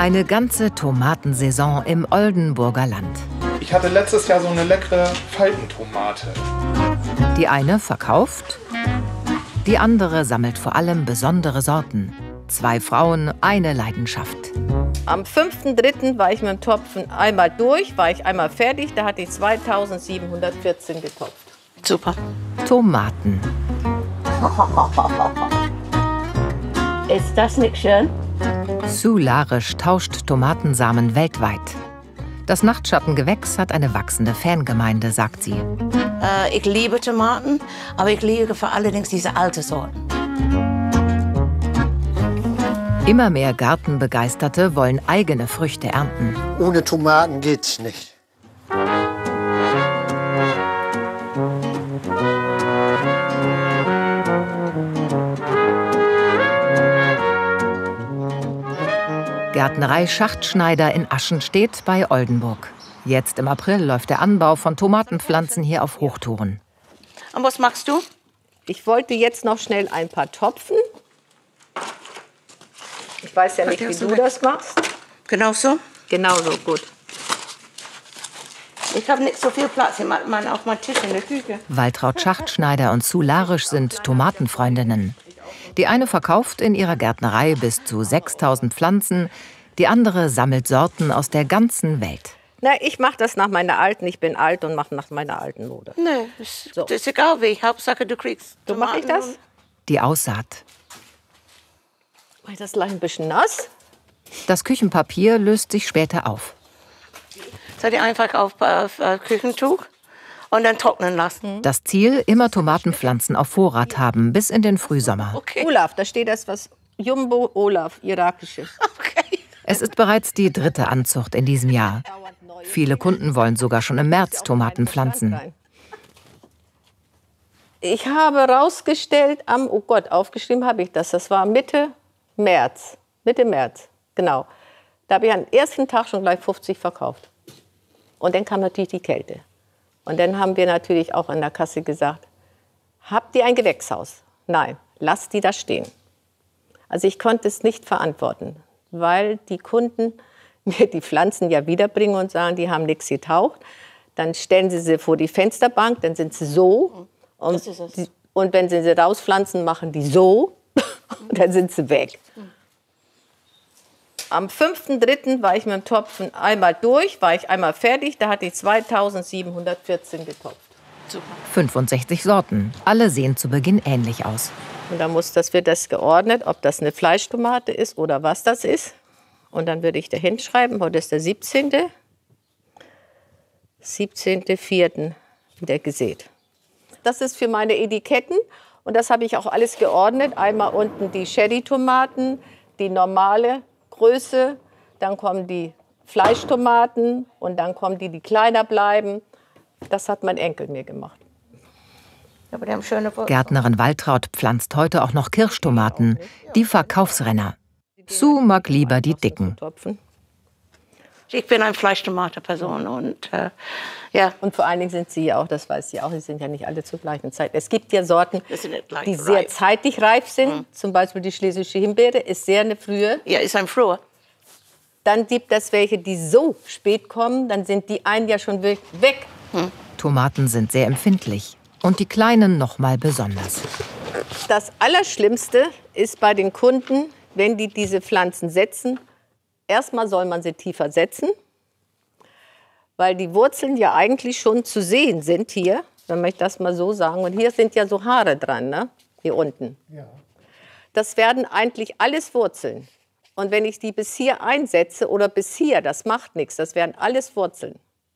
Eine ganze Tomatensaison im Oldenburger Land. Ich hatte letztes Jahr so eine leckere Faltentomate. Die eine verkauft, die andere sammelt vor allem besondere Sorten. 2 Frauen, eine Leidenschaft. Am 5.3. war ich mit dem Topfen einmal durch, war ich einmal fertig. Da hatte ich 2714 getopft. Super. Tomaten. Ist das nicht schön? Sue Larisch tauscht Tomatensamen weltweit. Das Nachtschattengewächs hat eine wachsende Fangemeinde, sagt sie. Ich liebe Tomaten, aber ich liebe vor allem diese alten Sorten. Immer mehr Gartenbegeisterte wollen eigene Früchte ernten. Ohne Tomaten geht's nicht. Gärtnerei Schachtschneider in Aschenstedt bei Oldenburg. Jetzt im April läuft der Anbau von Tomatenpflanzen hier auf Hochtouren. Und was machst du? Ich wollte jetzt noch schnell ein paar topfen. Ich weiß ja nicht, wie du das machst. Genau so? Genau so, gut. Ich habe nicht so viel Platz auf meinem Tisch in der Küche. Waltraud Schachtschneider und Sue Larisch sind Tomatenfreundinnen. Die eine verkauft in ihrer Gärtnerei bis zu 6000 Pflanzen, die andere sammelt Sorten aus der ganzen Welt. Na, ich mache das nach meiner alten, ich bin alt und mache nach meiner alten Mode. Nee, das ist egal wie, Hauptsache du kriegst So mache ich das. Die Aussaat. Mach ich das gleich ein bisschen nass. Das Küchenpapier löst sich später auf. Soll ich einfach auf Küchentuch und dann trocknen lassen. Das Ziel, immer Tomatenpflanzen auf Vorrat haben, bis in den Frühsommer. Okay. Olaf, da steht das was Jumbo Olaf, irakisches. Okay. Es ist bereits die 3. Anzucht in diesem Jahr. Viele Kunden wollen sogar schon im März Tomaten pflanzen. Ich habe rausgestellt, aufgeschrieben habe ich das. Das war Mitte März, genau. Da habe ich am ersten Tag schon gleich 50 verkauft. Und dann kam natürlich die Kälte. Und dann haben wir natürlich auch an der Kasse gesagt, habt ihr ein Gewächshaus? Nein, lasst die da stehen. Also ich konnte es nicht verantworten, weil die Kunden mir die Pflanzen ja wiederbringen und sagen, die haben nichts getaucht. Dann stellen sie vor die Fensterbank, dann sind sie so. Und wenn sie rauspflanzen, machen die so. Und dann sind sie weg. Am 5.3. war ich mit dem Topfen einmal durch, war ich einmal fertig. Da hatte ich 2714 getopft. Super. 65 Sorten. Alle sehen zu Beginn ähnlich aus. Und dann wird das geordnet, ob das eine Fleischtomate ist oder was das ist. Und dann würde ich da hinschreiben, heute ist der 17. 17.04. wieder gesät. Das ist für meine Etiketten. Und das habe ich auch alles geordnet. Einmal unten die Cherry-Tomaten, die normale Größe, dann kommen die Fleischtomaten und dann kommen die kleiner bleiben. Das hat mein Enkel mir gemacht. Aber die haben schöne Gärtnerin Waltraud pflanzt heute auch noch Kirschtomaten, die Verkaufsrenner. Sue mag lieber die dicken. Ich bin eine Fleischtomate-Person und ja. Und vor allen Dingen sind sie ja auch, das weiß sie auch, sie sind ja nicht alle zur gleichen Zeit. Es gibt ja Sorten, die sehr zeitig reif sind. Zum Beispiel die schlesische Himbeere ist sehr eine frühe. Ja, ist ein früher. Dann gibt es welche, die so spät kommen, dann sind die ein Jahr schon weg. Tomaten sind sehr empfindlich und die kleinen noch mal besonders. Das Allerschlimmste ist bei den Kunden, wenn die diese Pflanzen setzen. Erstmal soll man sie tiefer setzen, weil die Wurzeln ja eigentlich schon zu sehen sind hier, wenn ich das mal so sagen. Und hier sind ja so Haare dran, ne? Hier unten. Ja. Das werden eigentlich alles Wurzeln. Und wenn ich die bis hier einsetze oder bis hier, das macht nichts, das werden alles Wurzeln.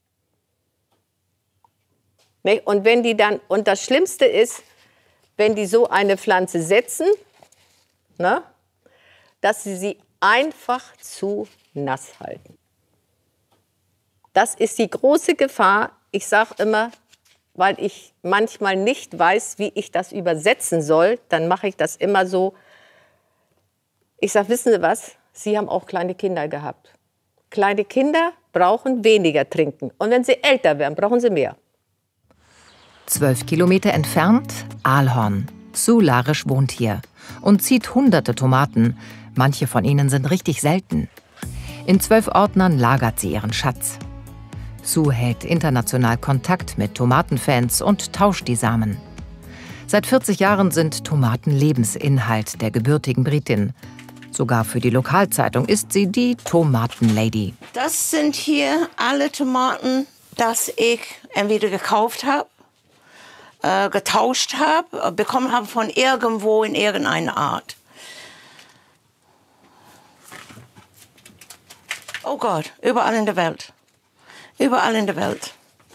Und wenn die dann, und das Schlimmste ist, wenn die so eine Pflanze setzen, ne, dass sie einfach zu nass halten. Das ist die große Gefahr. Ich sage immer, weil ich manchmal nicht weiß, wie ich das übersetzen soll, dann mache ich das immer so. Ich sage, wissen Sie was? Sie haben auch kleine Kinder gehabt. Kleine Kinder brauchen weniger trinken. Und wenn sie älter werden, brauchen sie mehr. 12 Kilometer entfernt Aalhorn. Sue Larisch wohnt hier und zieht hunderte Tomaten. Manche von ihnen sind richtig selten. In 12 Ordnern lagert sie ihren Schatz. Sue hält international Kontakt mit Tomatenfans und tauscht die Samen. Seit 40 Jahren sind Tomaten Lebensinhalt der gebürtigen Britin. Sogar für die Lokalzeitung ist sie die Tomatenlady. Das sind hier alle Tomaten, die ich entweder gekauft habe, getauscht habe, bekommen habe von irgendwo in irgendeiner Art. Oh Gott, überall in der Welt. Überall in der Welt.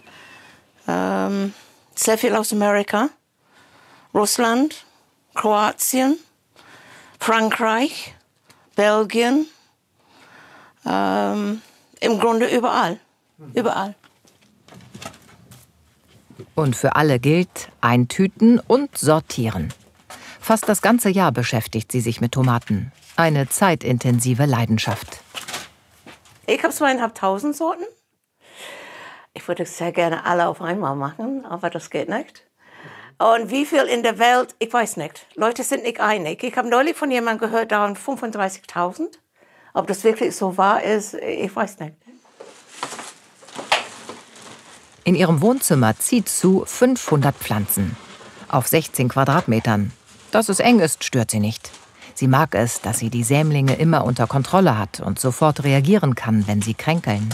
Sehr viel aus Amerika, Russland, Kroatien, Frankreich, Belgien. Im Grunde überall. Überall. Und für alle gilt eintüten und sortieren. Fast das ganze Jahr beschäftigt sie sich mit Tomaten. Eine zeitintensive Leidenschaft. Ich habe 2.500 Sorten. Ich würde sehr gerne alle auf einmal machen, aber das geht nicht. Und wie viel in der Welt, ich weiß nicht. Leute sind nicht einig. Ich habe neulich von jemandem gehört, da waren 35.000. Ob das wirklich so wahr ist, ich weiß nicht. In ihrem Wohnzimmer zieht Sue 500 Pflanzen. Auf 16 Quadratmetern. Dass es eng ist, stört sie nicht. Sie mag es, dass sie die Sämlinge immer unter Kontrolle hat und sofort reagieren kann, wenn sie kränkeln.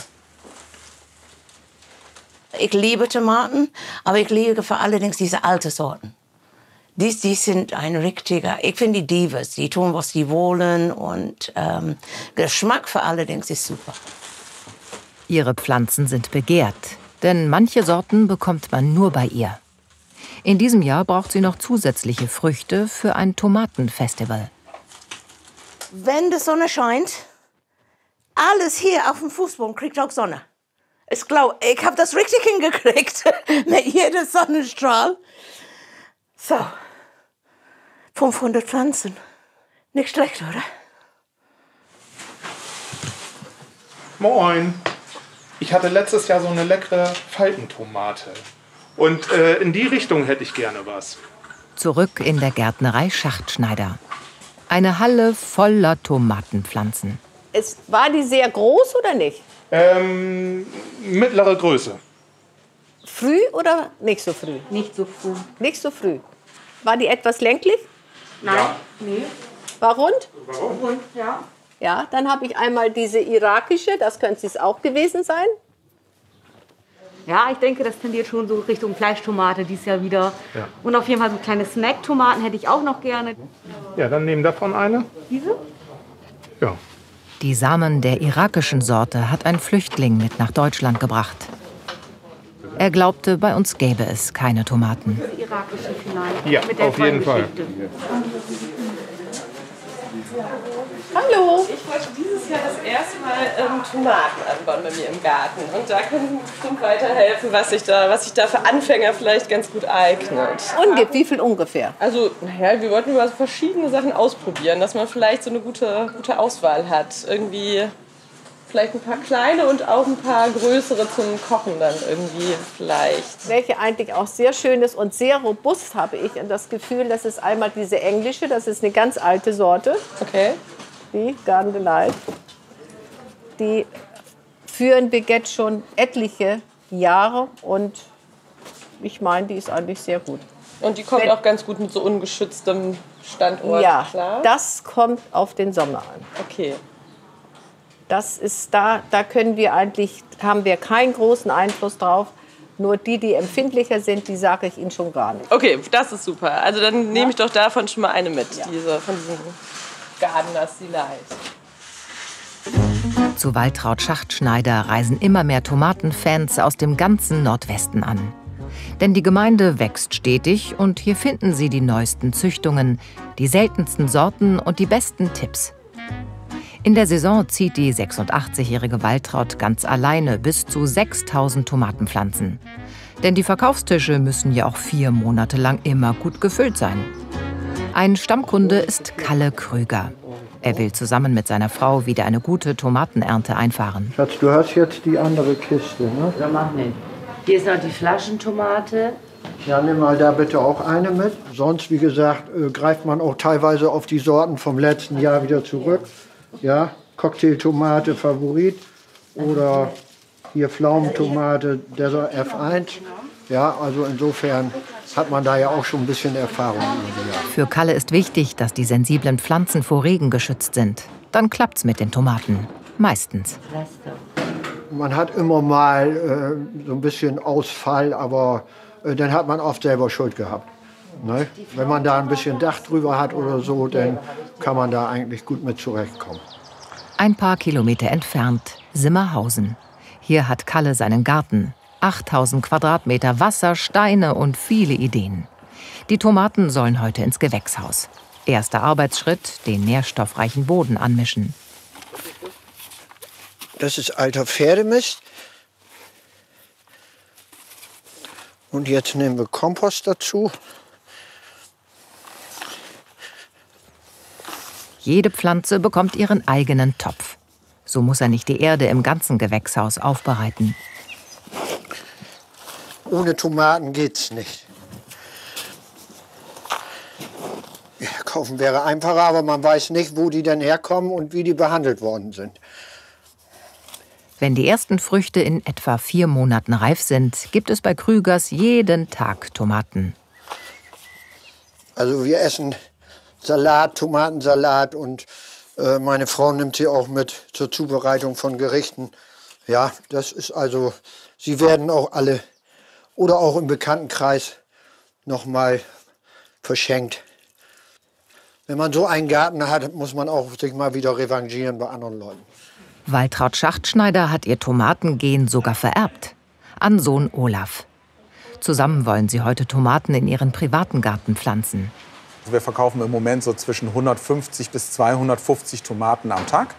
Ich liebe Tomaten, aber ich liebe vor allem diese alten Sorten. Die sind ein richtiger, ich finde die Divas, die tun, was sie wollen und Geschmack vor allerdings ist super. Ihre Pflanzen sind begehrt, denn manche Sorten bekommt man nur bei ihr. In diesem Jahr braucht sie noch zusätzliche Früchte für ein Tomatenfestival. Wenn die Sonne scheint, alles hier auf dem Fußboden kriegt auch Sonne. Ich glaube, ich habe das richtig hingekriegt mit jedem Sonnenstrahl. So, 500 Pflanzen. Nicht schlecht, oder? Moin. Ich hatte letztes Jahr so eine leckere Faltentomate. Und in die Richtung hätte ich gerne was. Zurück in der Gärtnerei Schachtschneider. Eine Halle voller Tomatenpflanzen. War die sehr groß oder nicht? Mittlere Größe. Früh oder nicht so früh? Nicht so früh. Nicht so früh. War die etwas länglich? Nein. Ja. Nee. War rund? Und, ja. Ja, dann habe ich einmal diese irakische, das könnte es auch gewesen sein. Ja, ich denke, das tendiert schon so Richtung Fleischtomate dieses Jahr wieder. Ja. Und auf jeden Fall so kleine Snack-Tomaten hätte ich auch noch gerne. Ja, dann nehmen davon eine. Diese? Ja. Die Samen der irakischen Sorte hat ein Flüchtling mit nach Deutschland gebracht. Er glaubte, bei uns gäbe es keine Tomaten. Die irakische vielleicht. Ja, mit der auf jeden Fall. Geschichte. Hallo. Ich wollte dieses Jahr das erste Mal Tomaten anbauen bei mir im Garten. Und da können Sie mir bestimmt weiterhelfen, was sich da für Anfänger vielleicht ganz gut eignet. Wie viel ungefähr? Also, naja, wir wollten mal so verschiedene Sachen ausprobieren, dass man vielleicht so eine gute Auswahl hat. Irgendwie vielleicht ein paar kleine und auch ein paar größere zum Kochen dann irgendwie vielleicht. Welche eigentlich auch sehr schön ist und sehr robust, habe ich das Gefühl, das ist einmal diese englische, das ist eine ganz alte Sorte. Okay. Die Garden Delight. Die führen Baguette schon etliche Jahre und ich meine, die ist eigentlich sehr gut. Und die kommt auch ganz gut mit so ungeschütztem Standort Ja, klar? das kommt auf den Sommer an. Okay. Das ist da können wir eigentlich, haben wir keinen großen Einfluss drauf. Nur die empfindlicher sind, die sage ich Ihnen schon gar nicht. Okay, das ist super. Also dann nehme ich doch davon schon mal eine mit, von diesen Gardeners Delight. Zu Waltraud Schachtschneider reisen immer mehr Tomatenfans aus dem ganzen Nordwesten an. Denn die Gemeinde wächst stetig und hier finden sie die neuesten Züchtungen, die seltensten Sorten und die besten Tipps. In der Saison zieht die 86-jährige Waltraud ganz alleine bis zu 6.000 Tomatenpflanzen. Denn die Verkaufstische müssen ja auch 4 Monate lang immer gut gefüllt sein. Ein Stammkunde ist Kalle Krüger. Er will zusammen mit seiner Frau wieder eine gute Tomatenernte einfahren. Schatz, du hast jetzt die andere Kiste, ne? So, mach nicht. Hier ist noch die Flaschentomate. Ja, nimm mal da bitte auch eine mit. Sonst, wie gesagt, greift man auch teilweise auf die Sorten vom letzten Jahr wieder zurück. Ja, Cocktailtomate Favorit oder hier Pflaumentomate Desert F1. Ja, also insofern hat man da ja auch schon ein bisschen Erfahrung. Für Kalle ist wichtig, dass die sensiblen Pflanzen vor Regen geschützt sind. Dann klappt's mit den Tomaten. Meistens. Man hat immer mal so ein bisschen Ausfall, aber dann hat man oft selber Schuld gehabt. Ne? Wenn man da ein bisschen Dach drüber hat oder so, dann kann man da eigentlich gut mit zurechtkommen. Ein paar Kilometer entfernt Simmerhausen. Hier hat Kalle seinen Garten. 8000 Quadratmeter Wasser, Steine und viele Ideen. Die Tomaten sollen heute ins Gewächshaus. Erster Arbeitsschritt, den nährstoffreichen Boden anmischen. Das ist alter Pferdemist. Und jetzt nehmen wir Kompost dazu. Jede Pflanze bekommt ihren eigenen Topf. So muss er nicht die Erde im ganzen Gewächshaus aufbereiten. Ohne Tomaten geht's nicht. Ja, kaufen wäre einfacher, aber man weiß nicht, wo die denn herkommen und wie die behandelt worden sind. Wenn die ersten Früchte in etwa 4 Monaten reif sind, gibt es bei Krügers jeden Tag Tomaten. Also wir essen Salat, Tomatensalat und meine Frau nimmt sie auch mit zur Zubereitung von Gerichten. Ja, das ist also, sie werden auch alle oder auch im Bekanntenkreis noch mal verschenkt. Wenn man so einen Garten hat, muss man auch sich mal wieder revanchieren bei anderen Leuten. Waltraud Schachtschneider hat ihr Tomatengen sogar vererbt. An Sohn Olaf. Zusammen wollen sie heute Tomaten in ihren privaten Garten pflanzen. Wir verkaufen im Moment so zwischen 150 bis 250 Tomaten am Tag.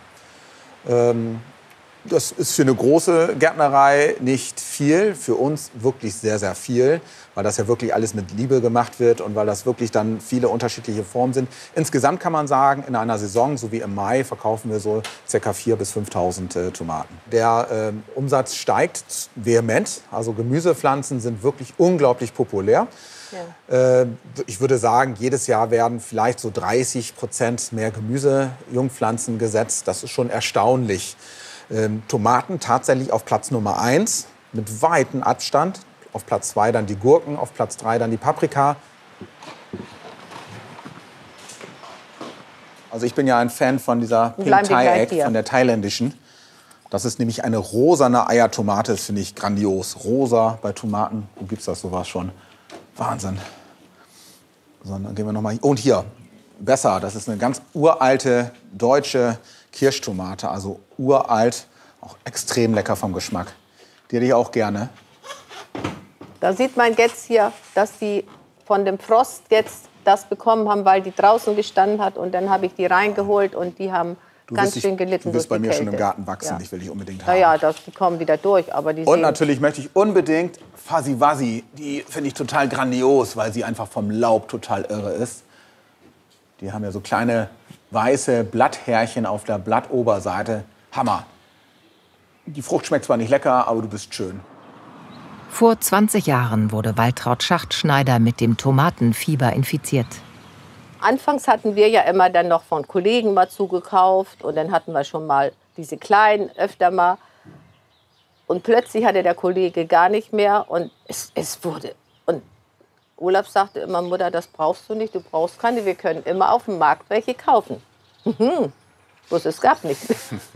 Das ist für eine große Gärtnerei nicht viel, für uns wirklich sehr, sehr viel, weil das ja wirklich alles mit Liebe gemacht wird und weil das wirklich dann viele unterschiedliche Formen sind. Insgesamt kann man sagen, in einer Saison, so wie im Mai, verkaufen wir so ca. 4.000 bis 5.000 Tomaten. Der Umsatz steigt vehement, also Gemüsepflanzen sind wirklich unglaublich populär. Ja. Ich würde sagen, jedes Jahr werden vielleicht so 30% mehr Gemüsejungpflanzen gesetzt. Das ist schon erstaunlich. Tomaten tatsächlich auf Platz Nummer 1 mit weitem Abstand. Auf Platz 2 dann die Gurken, auf Platz 3 dann die Paprika. Also ich bin ja ein Fan von dieser Pink Thai Egg, von der thailändischen. Das ist nämlich eine rosane Eiertomate, das finde ich grandios. Rosa bei Tomaten, wo gibt's das sowas schon? Wahnsinn. So, dann gehen wir noch mal hier. Und hier, besser, das ist eine ganz uralte deutsche Kirschtomate, also uralt, auch extrem lecker vom Geschmack. Die hätte ich auch gerne. Da sieht man jetzt hier, dass die von dem Frost jetzt das bekommen haben, weil die draußen gestanden hat. Und dann habe ich die reingeholt und die haben ganz schön gelitten. Du wirst bei mir Kälte. schon im Garten wachsen, ich will dich unbedingt haben. Ja, die kommen wieder durch. Aber die und natürlich möchte ich unbedingt Fuzzy Wuzzy, die finde ich total grandios, weil sie einfach vom Laub total irre ist. Die haben ja so kleine weiße Blatthärchen auf der Blattoberseite. Hammer. Die Frucht schmeckt zwar nicht lecker, aber du bist schön. Vor 20 Jahren wurde Waltraud Schachtschneider mit dem Tomatenfieber infiziert. Anfangs hatten wir ja immer dann noch von Kollegen mal zugekauft und dann hatten wir schon mal diese kleinen öfter mal. Und plötzlich hatte der Kollege gar nicht mehr und es wurde. Und Olaf sagte immer, Mutter, das brauchst du nicht, du brauchst keine, wir können immer auf dem Markt welche kaufen. Bloß es gab nichts.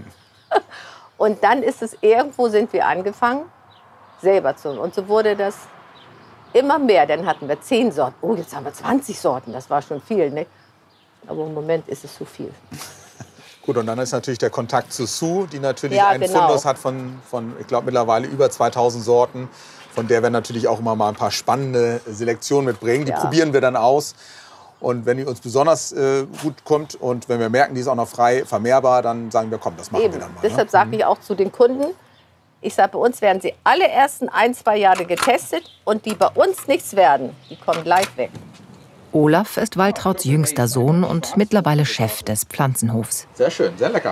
Und dann ist es irgendwo, sind wir angefangen, selber zu. Und so wurde das immer mehr. Dann hatten wir 10 Sorten. Oh, jetzt haben wir 20 Sorten. Das war schon viel, ne? Aber im Moment ist es zu viel. Gut, und dann ist natürlich der Kontakt zu Sue, die natürlich einen Fundus hat von ich glaube, mittlerweile über 2000 Sorten, von der wir natürlich auch immer mal ein paar spannende Selektionen mitbringen. Die probieren wir dann aus. Und wenn die uns besonders gut kommt und wenn wir merken, die ist auch noch frei vermehrbar, dann sagen wir, komm, das machen wir dann mal. Deshalb sage ich auch zu den Kunden, ich sage, bei uns werden sie alle ersten 1-2 Jahre getestet und die bei uns nichts werden, die kommen gleich weg. Olaf ist Waltrauds jüngster Sohn und mittlerweile Chef des Pflanzenhofs. Sehr schön, sehr lecker.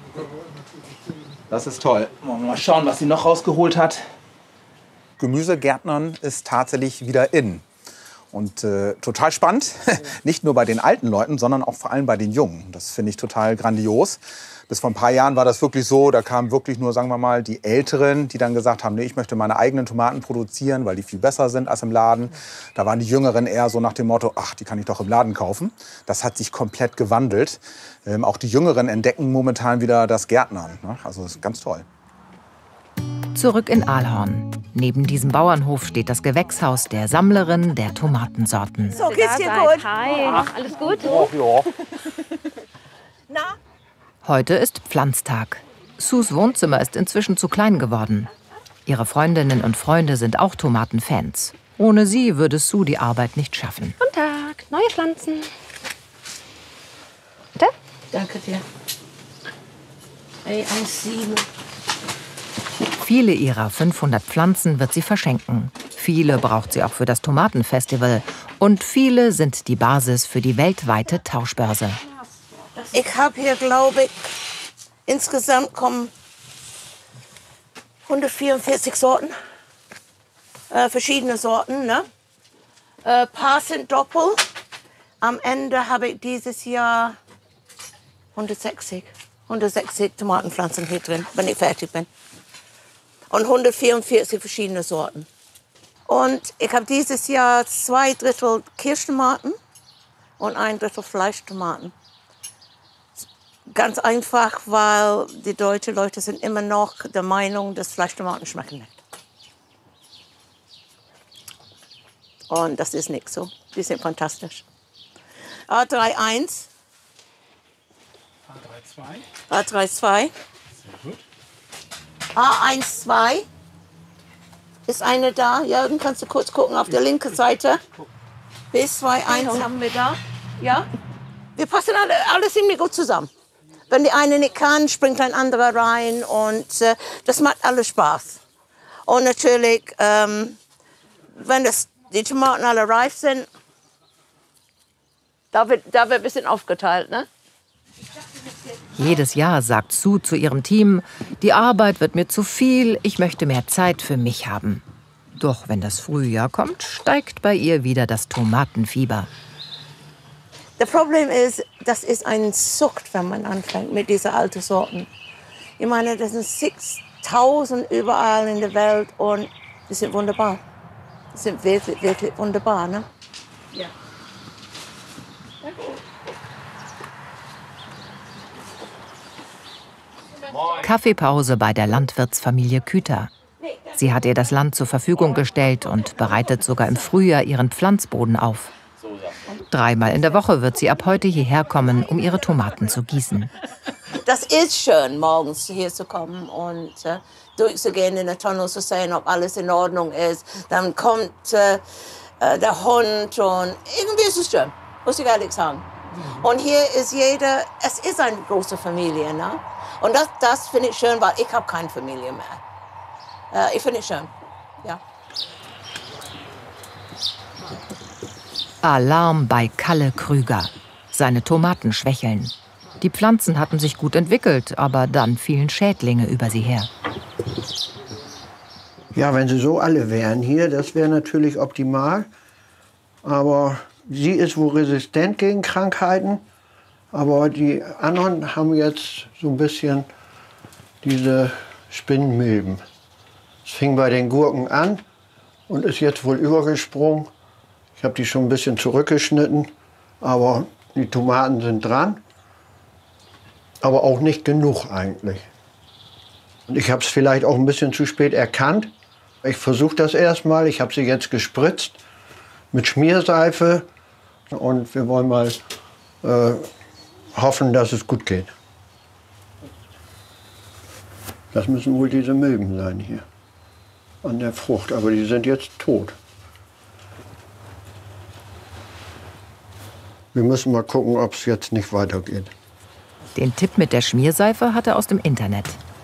Das ist toll. Mal schauen, was sie noch rausgeholt hat. Gemüsegärtnern ist tatsächlich wieder in. Und total spannend, nicht nur bei den alten Leuten, sondern auch vor allem bei den Jungen. Das finde ich total grandios. Bis vor ein paar Jahren war das wirklich so, da kamen wirklich nur, sagen wir mal, die Älteren, die dann gesagt haben, nee, ich möchte meine eigenen Tomaten produzieren, weil die viel besser sind als im Laden. Da waren die Jüngeren eher so nach dem Motto, ach, die kann ich doch im Laden kaufen. Das hat sich komplett gewandelt. Auch die Jüngeren entdecken momentan wieder das Gärtnern. Ne? Also das ist ganz toll. Zurück in Ahlhorn. Neben diesem Bauernhof steht das Gewächshaus der Sammlerin der Tomatensorten. So, geht's dir gut? Hi, alles gut? Ach ja. Na? Heute ist Pflanztag. Sus Wohnzimmer ist inzwischen zu klein geworden. Ihre Freundinnen und Freunde sind auch Tomatenfans. Ohne sie würde Sue die Arbeit nicht schaffen. Guten Tag, neue Pflanzen. Bitte? Danke dir. 1,7. Viele ihrer 500 Pflanzen wird sie verschenken. Viele braucht sie auch für das Tomatenfestival. Und viele sind die Basis für die weltweite Tauschbörse. Ich habe hier, glaube ich, insgesamt kommen 144 Sorten. Verschiedene Sorten, ne? Paar sind doppel. Am Ende habe ich dieses Jahr 160 Tomatenpflanzen hier drin, wenn ich fertig bin. Und 144 verschiedene Sorten. Und ich habe dieses Jahr 2/3 Kirschtomaten und 1/3 Fleischtomaten. Ganz einfach, weil die deutschen Leute sind immer noch der Meinung, dass Fleischtomaten schmecken nicht. Und das ist nicht so. Die sind fantastisch. A31. A32. A12. Ist eine da? Ja, dann kannst du kurz gucken auf der linken Seite. B21 haben wir da. Ja. Wir passen alle ziemlich gut zusammen. Wenn die eine nicht kann, springt ein anderer rein und das macht alles Spaß. Und natürlich, wenn die Tomaten alle reif sind, da wird ein bisschen aufgeteilt, ne? Jedes Jahr sagt Sue zu ihrem Team, die Arbeit wird mir zu viel, ich möchte mehr Zeit für mich haben. Doch wenn das Frühjahr kommt, steigt bei ihr wieder das Tomatenfieber. Das Problem ist, das ist eine Sucht, wenn man anfängt mit diesen alten Sorten. Ich meine, das sind 6.000 überall in der Welt und die sind wunderbar. Die sind wirklich, wirklich wunderbar, ne? Ja. Kaffeepause bei der Landwirtsfamilie Küter. Sie hat ihr das Land zur Verfügung gestellt und bereitet sogar im Frühjahr ihren Pflanzboden auf. 3-mal in der Woche wird sie ab heute hierher kommen, um ihre Tomaten zu gießen. Das ist schön, morgens hier zu kommen und durchzugehen in der Tonne, zu sehen, ob alles in Ordnung ist. Dann kommt der Hund und irgendwie ist es schön, muss ich ehrlich sagen. Und hier ist jeder, es ist eine große Familie, ne? Und das finde ich schön, weil ich habe keine Familie mehr. Ich finde es schön, ja. Alarm bei Kalle Krüger. Seine Tomaten schwächeln. Die Pflanzen hatten sich gut entwickelt, aber dann fielen Schädlinge über sie her. Ja, wenn sie so alle wären hier, das wäre natürlich optimal. Aber sie ist wohl resistent gegen Krankheiten. Aber die anderen haben jetzt so ein bisschen diese Spinnmilben. Es fing bei den Gurken an und ist jetzt wohl übergesprungen. Ich habe die schon ein bisschen zurückgeschnitten, aber die Tomaten sind dran. Aber auch nicht genug eigentlich. Und ich habe es vielleicht auch ein bisschen zu spät erkannt. Ich versuche das erstmal. Ich habe sie jetzt gespritzt mit Schmierseife. Und wir wollen mal hoffen, dass es gut geht. Das müssen wohl diese Milben sein hier an der Frucht. Aber die sind jetzt tot. Wir müssen mal gucken, ob es jetzt nicht weitergeht. Den Tipp mit der Schmierseife hat er aus dem Internet.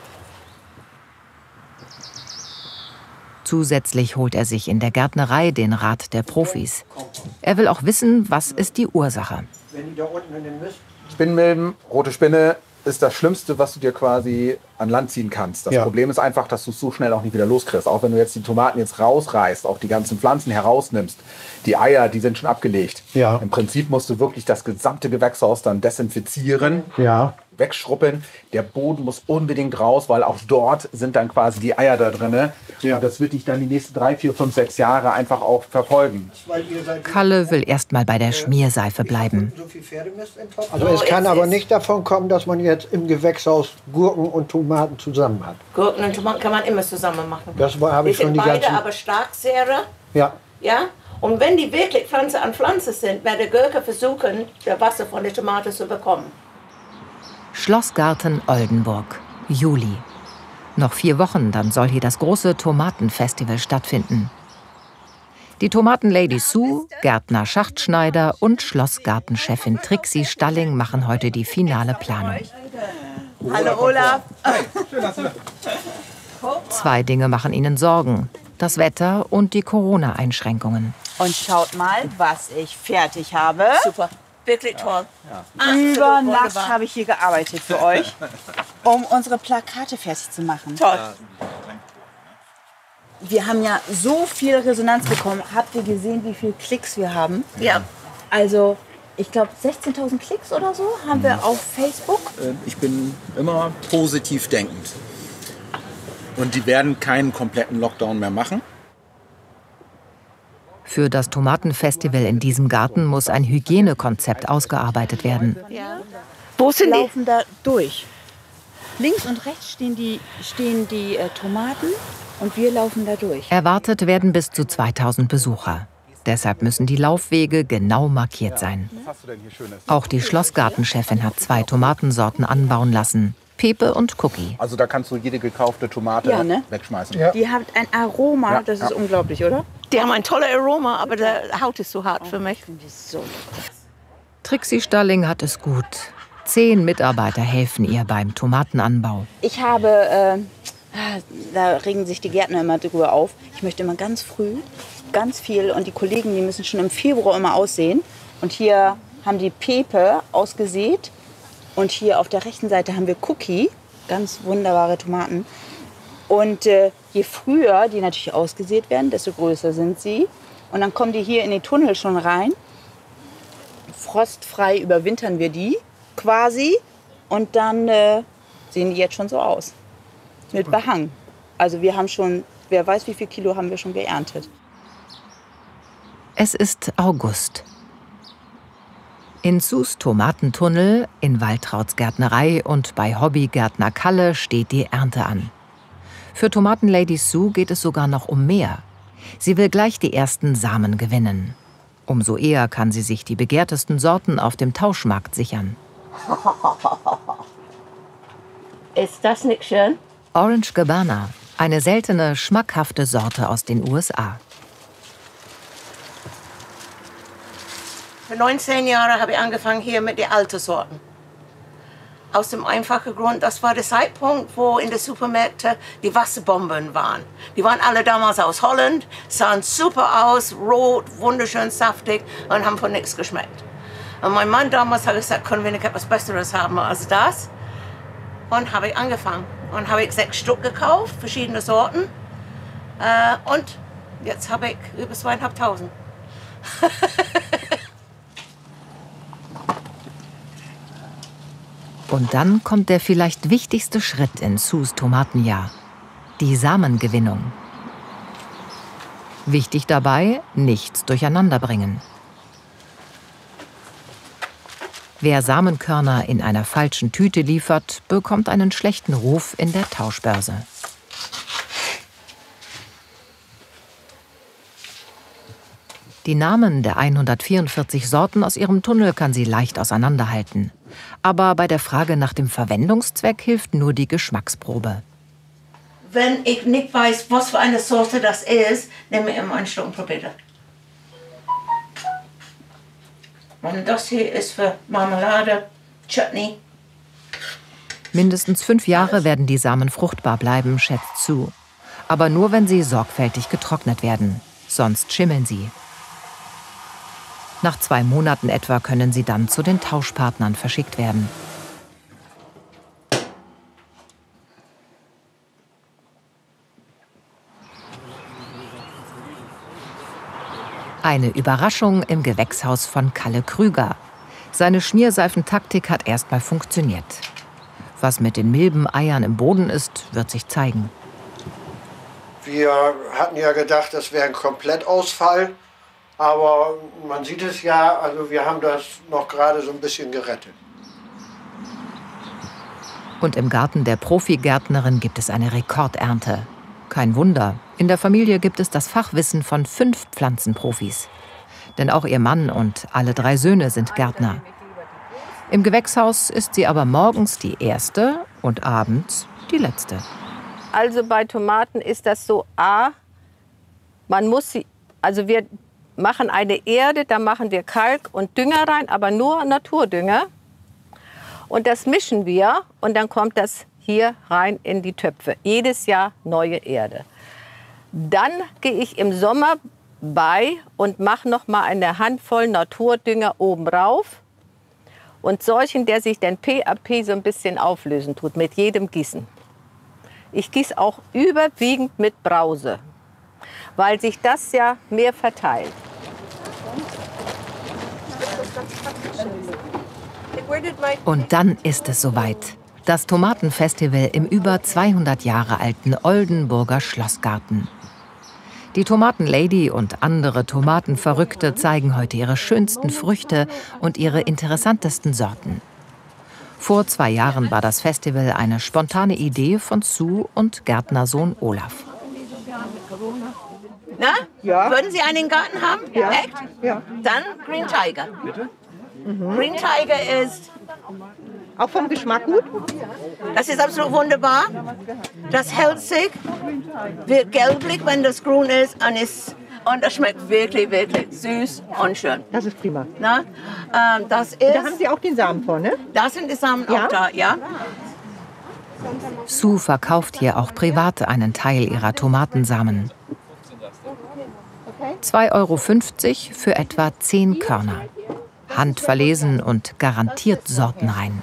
Zusätzlich holt er sich in der Gärtnerei den Rat der Profis. Er will auch wissen, was ist die Ursache. Spinnmilben, rote Spinne, ist das Schlimmste, was du dir quasi an Land ziehen kannst. Das Problem ist einfach, dass du es so schnell auch nicht wieder loskriegst. Auch wenn du jetzt die Tomaten jetzt rausreißt, auch die ganzen Pflanzen herausnimmst, die Eier, die sind schon abgelegt. Ja. Im Prinzip musst du wirklich das gesamte Gewächshaus dann desinfizieren, wegschrubbeln. Der Boden muss unbedingt raus, weil auch dort sind dann quasi die Eier da drin. Ja. Und das wird dich dann die nächsten 3, 4, 5, 6 Jahre einfach auch verfolgen. Kalle will erst mal bei der Schmierseife bleiben. Also es kann aber nicht davon kommen, dass man jetzt im Gewächshaus Gurken und Tomaten zusammen hat. Gurken und Tomaten kann man immer zusammen machen. Das habe ich schon die beide ganzen... aber Starksäure. Ja. Ja? Und wenn die wirklich Pflanze an Pflanze sind, wird der Gurke versuchen, das Wasser von der Tomate zu bekommen. Schlossgarten Oldenburg, Juli. Noch 4 Wochen, dann soll hier das große Tomatenfestival stattfinden. Die Tomatenlady Sue, Gärtner Schachtschneider und Schlossgartenchefin Trixie Stalling machen heute die finale Planung. Hallo Olaf. Hi, schön, dass du 2 Dinge machen ihnen Sorgen: das Wetter und die Corona-Einschränkungen. Und schaut mal, was ich fertig habe. Super, wirklich toll. Über Nacht habe ich hier gearbeitet für euch, um unsere Plakate fertig zu machen. Toll. Wir haben ja so viel Resonanz bekommen. Habt ihr gesehen, wie viele Klicks wir haben? Ja. Also, ich glaube 16.000 Klicks oder so haben wir auf Facebook. Ich bin immer positiv denkend. Und die werden keinen kompletten Lockdown mehr machen. Für das Tomatenfestival in diesem Garten muss ein Hygienekonzept ausgearbeitet werden. Ja. Wo sind die? Laufen da durch. Links und rechts stehen die Tomaten und wir laufen da durch. Erwartet werden bis zu 2000 Besucher. Deshalb müssen die Laufwege genau markiert sein. Auch die Schlossgartenchefin hat 2 Tomatensorten anbauen lassen: Pepe und Cookie. Also da kannst du jede gekaufte Tomate wegschmeißen. Ja. Die hat ein Aroma, das ist unglaublich, oder? Die haben ein tolles Aroma, aber der Haut ist zu hart für mich. Trixie Stalling hat es gut. 10 Mitarbeiter helfen ihr beim Tomatenanbau. Ich habe, da regen sich die Gärtner immer drüber auf, ich möchte immer ganz früh, ganz viel, und die Kollegen, die müssen schon im Februar immer aussehen. Und hier haben die Pepe ausgesät und hier auf der rechten Seite haben wir Cookie, ganz wunderbare Tomaten. Und je früher die natürlich ausgesät werden, desto größer sind sie. Und dann kommen die hier in den Tunnel schon rein. Frostfrei überwintern wir die quasi. Und dann sehen die jetzt schon so aus. Mit Behang. Also wir haben schon, wer weiß wie viel Kilo haben wir schon geerntet. Es ist August. In Sus Tomatentunnel, in Waltrauts Gärtnerei und bei Hobbygärtner Kalle steht die Ernte an. Für Tomatenlady Sue geht es sogar noch um mehr. Sie will gleich die ersten Samen gewinnen. Umso eher kann sie sich die begehrtesten Sorten auf dem Tauschmarkt sichern. Ist das nicht schön? Orange Gabbana, eine seltene, schmackhafte Sorte aus den USA. Vor 19 Jahren habe ich angefangen hier mit den alten Sorten. Aus dem einfachen Grund, das war der Zeitpunkt, wo in den Supermärkten die Wasserbomben waren. Die waren alle damals aus Holland, sahen super aus, rot, wunderschön saftig und haben von nichts geschmeckt. Und mein Mann damals hat gesagt, können wir nicht etwas Besseres haben als das? Und habe ich angefangen. Und habe ich 6 Stück gekauft, verschiedene Sorten. Und jetzt habe ich über 2500. Und dann kommt der vielleicht wichtigste Schritt in Sus Tomatenjahr: die Samengewinnung. Wichtig dabei, nichts durcheinanderbringen. Wer Samenkörner in einer falschen Tüte liefert, bekommt einen schlechten Ruf in der Tauschbörse. Die Namen der 144 Sorten aus ihrem Tunnel kann sie leicht auseinanderhalten. Aber bei der Frage nach dem Verwendungszweck hilft nur die Geschmacksprobe. Wenn ich nicht weiß, was für eine Sorte das ist, nehme ich immer ein Stück und probiere. Und das hier ist für Marmelade, Chutney. Mindestens 5 Jahre werden die Samen fruchtbar bleiben, schätzt Sue. Aber nur, wenn sie sorgfältig getrocknet werden. Sonst schimmeln sie. Nach 2 Monaten etwa können sie dann zu den Tauschpartnern verschickt werden. Eine Überraschung im Gewächshaus von Kalle Krüger. Seine Schmierseifentaktik hat erstmal funktioniert. Was mit den Milbeneiern im Boden ist, wird sich zeigen. Wir hatten ja gedacht, das wäre ein Komplettausfall. Aber man sieht es ja, also wir haben das noch gerade so ein bisschen gerettet. Und im Garten der Profigärtnerin gibt es eine Rekordernte. Kein Wunder, in der Familie gibt es das Fachwissen von 5 Pflanzenprofis. Denn auch ihr Mann und alle 3 Söhne sind Gärtner. Im Gewächshaus ist sie aber morgens die erste und abends die letzte. Also bei Tomaten ist das so, man muss sie, also wir machen eine Erde, da machen wir Kalk und Dünger rein, aber nur Naturdünger. Und das mischen wir und dann kommt das hier rein in die Töpfe. Jedes Jahr neue Erde. Dann gehe ich im Sommer bei und mache noch mal eine Handvoll Naturdünger oben rauf und solchen, der sich dann peu à peu so ein bisschen auflösen tut mit jedem Gießen. Ich gieße auch überwiegend mit Brause, weil sich das ja mehr verteilt. Und dann ist es soweit. Das Tomatenfestival im über 200 Jahre alten Oldenburger Schlossgarten. Die Tomatenlady und andere Tomatenverrückte zeigen heute ihre schönsten Früchte und ihre interessantesten Sorten. Vor 2 Jahren war das Festival eine spontane Idee von Sue und Gärtnersohn Olaf. Na? Ja. Würden Sie einen Garten haben? Ja. Echt? Ja. Dann Green Tiger. Bitte? Green Tiger ist... Auch vom Geschmack gut? Das ist absolut wunderbar. Das hält sich, wird gelblich, wenn das grün ist und das schmeckt wirklich, wirklich süß und schön. Das ist prima. Na? Das ist, da haben Sie auch den Samen von, ne? Da sind die Samen auch da, ja. Sue verkauft hier auch privat einen Teil ihrer Tomatensamen. 2,50 € für etwa 10 Körner. Handverlesen und garantiert sortenrein.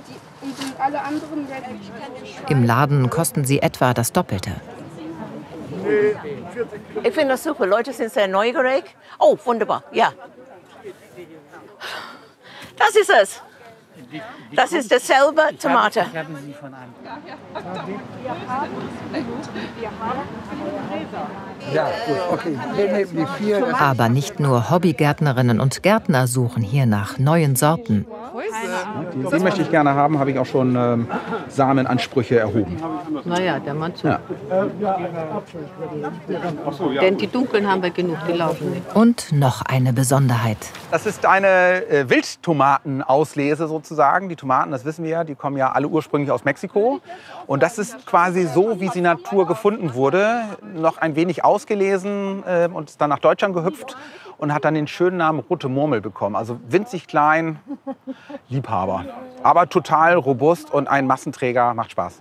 Im Laden kosten sie etwa das Doppelte. Ich finde das super. Leute sind sehr neugierig. Oh, wunderbar, ja. Das ist es. Das ist dasselbe Tomate. Ja, gut, okay. Wir nehmen die 4. Aber nicht nur Hobbygärtnerinnen und Gärtner suchen hier nach neuen Sorten. Die möchte ich gerne haben, habe ich auch schon Samenansprüche erhoben. Naja, der Mann zu. Ja. Denn die dunklen haben wir genug, die laufen nicht. Und noch eine Besonderheit. Das ist eine Wildtomatenauslese sozusagen. Die Tomaten, das wissen wir ja, die kommen ja alle ursprünglich aus Mexiko. Und das ist quasi so, wie sie Natur gefunden wurde. Noch ein wenig ausgelesen und ist dann nach Deutschland gehüpft und hat dann den schönen Namen Rote Murmel bekommen. Also winzig klein, Liebhaber. Aber total robust und ein Massenträger, macht Spaß.